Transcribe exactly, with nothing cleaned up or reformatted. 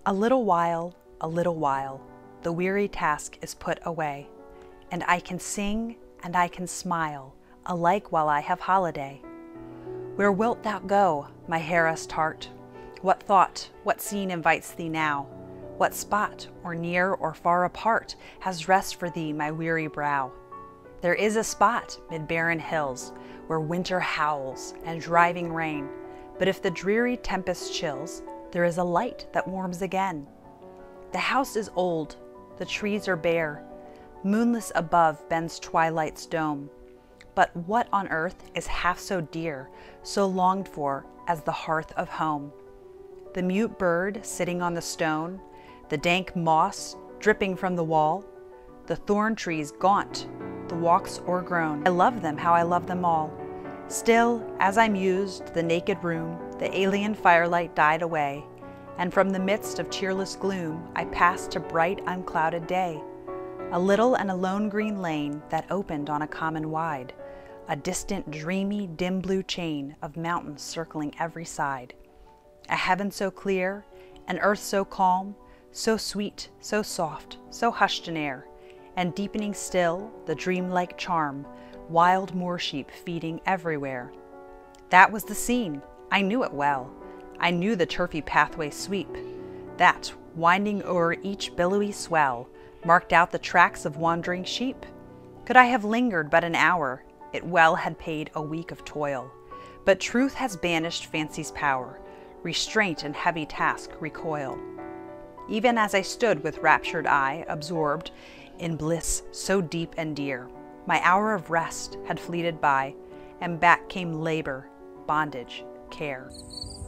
A little while, a little while, the weary task is put away, and I can sing and I can smile, alike while I have holiday. Where wilt thou go, my harassed heart? What thought, what scene invites thee now? What spot, or near or far apart, has rest for thee, my weary brow? There is a spot mid barren hills, where winter howls and driving rain, but if the dreary tempest chills, there is a light that warms again. The house is old, the trees are bare, moonless above bends twilight's dome. But what on earth is half so dear, so longed for as the hearth of home? The mute bird sitting on the stone, the dank moss dripping from the wall, the thorn trees gaunt, the walks o'ergrown. I love them how I love them all. Still, as I mused, the naked room, the alien firelight died away, and from the midst of cheerless gloom I passed to bright unclouded day. A little and a lone green lane that opened on a common wide, a distant dreamy dim blue chain of mountains circling every side. A heaven so clear, an earth so calm, so sweet, so soft, so hushed in air, and deepening still the dreamlike charm, wild moor sheep feeding everywhere. That was the scene. I knew it well. I knew the turfy pathway sweep, that, winding o'er each billowy swell, marked out the tracks of wandering sheep. Could I have lingered but an hour, it well had paid a week of toil. But truth has banished fancy's power, restraint and heavy task recoil. Even as I stood with raptured eye, absorbed in bliss so deep and dear, my hour of rest had fleeted by, and back came labor, bondage, care.